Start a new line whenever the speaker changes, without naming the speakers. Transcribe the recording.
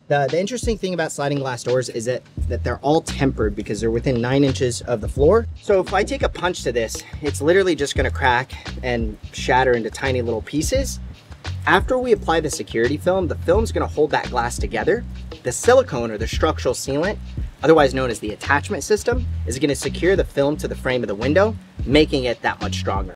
The interesting thing about sliding glass doors is that they're all tempered because they're within 9 inches of the floor. So if I take a punch to this, it's literally just gonna crack and shatter into tiny little pieces. After we apply the security film, the film's gonna hold that glass together. The silicone, or the structural sealant, otherwise known as the attachment system, is gonna secure the film to the frame of the window, making it that much stronger.